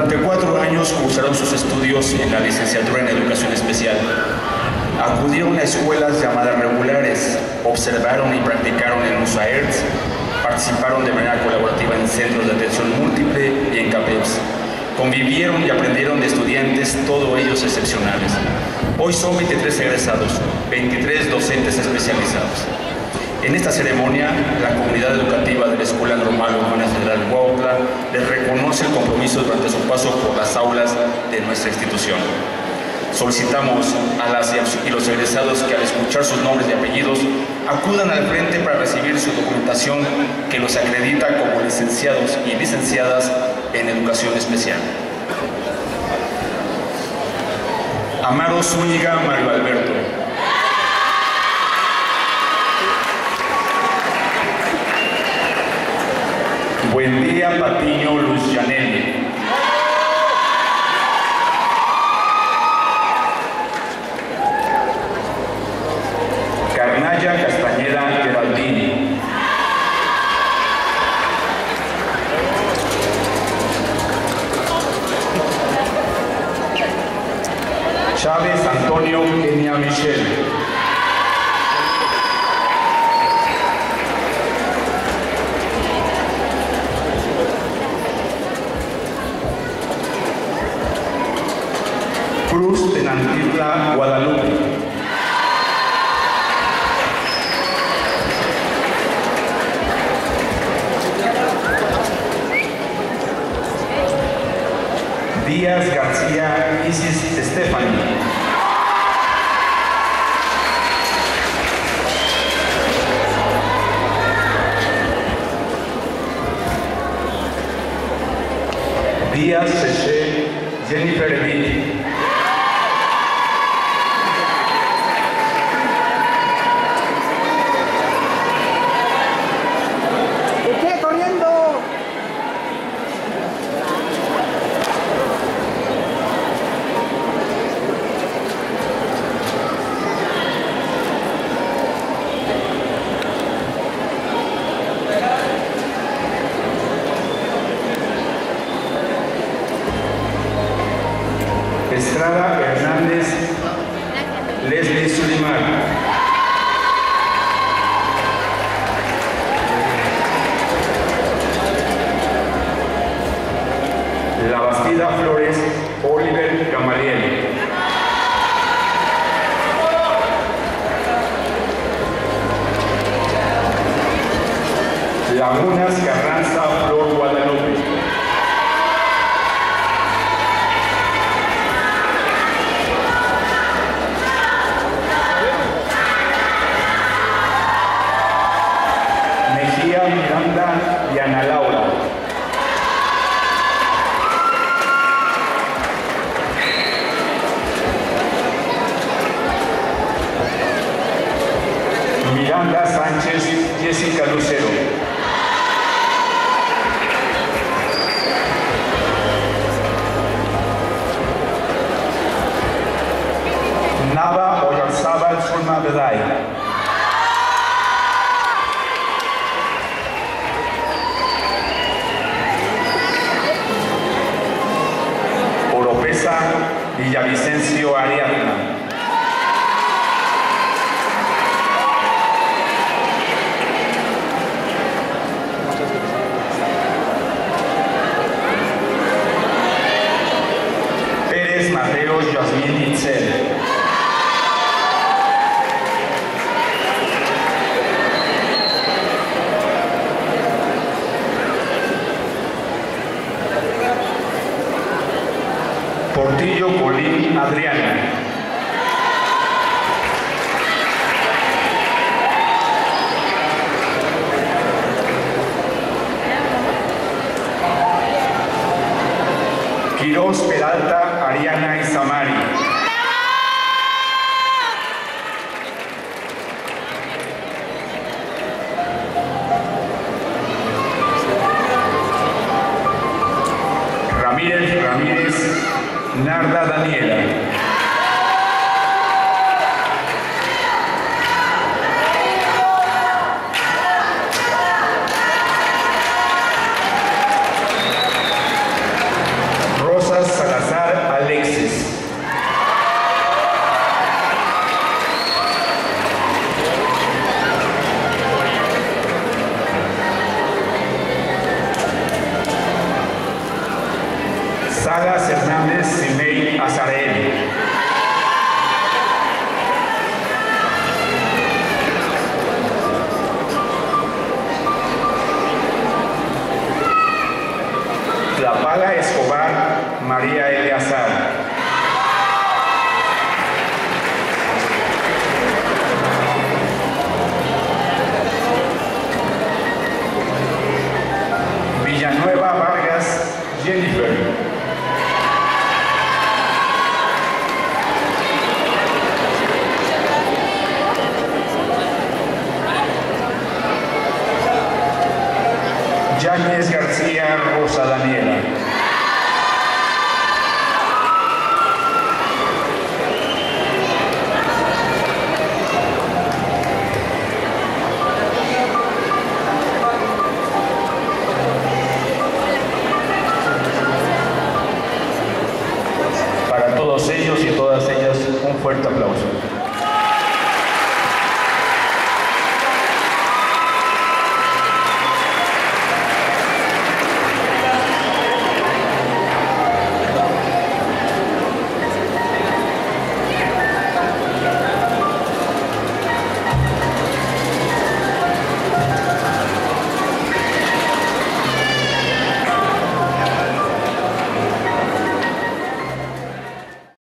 Durante 4 años cursaron sus estudios en la licenciatura en Educación Especial. Acudieron a escuelas llamadas regulares, observaron y practicaron en USAERTS, participaron de manera colaborativa en centros de atención múltiple y en CAPEPS. Convivieron y aprendieron de estudiantes, todos ellos excepcionales. Hoy son 23 egresados, 23 docentes especializados. En esta ceremonia, la comunidad educativa de la Escuela Normal Humana Federal Cuautla les reconoce el compromiso durante su paso por las aulas de nuestra institución. Solicitamos a las y los egresados que al escuchar sus nombres y apellidos acudan al frente para recibir su documentación que los acredita como licenciados y licenciadas en Educación Especial. Amaro Zúñiga Mario Alberto. Buendía Patiño Luz Yaneli. Carnaya Castañeda Geraldini. Chávez Antonio Kenia Michelle. Cruz Tenantitla Guadalupe. Díaz García Isis Stephanie. Díaz Seche Jennifer Eviti. Estrada Hernández Leslie Sulimar. La Bastida Flores Oliver Gamaliel. Lagunas Carranza Flor Guadalupe. Miranda y Ana Laura. Miranda Sánchez Jessica Lucero. Nava Oyarzábal Zulma Beday. Villavicencio Ariadna. Pérez Mateo Yasmín Itzel. Portillo Colín Adriana. Quirós Peralta Ariana Isamari. Ramírez Narda Daniela. Salas Hernández Simei Azarelli. Tlapala Escobar María Eleazar. Villanueva Vargas Jennifer. Yáñez García Rosa Daniela.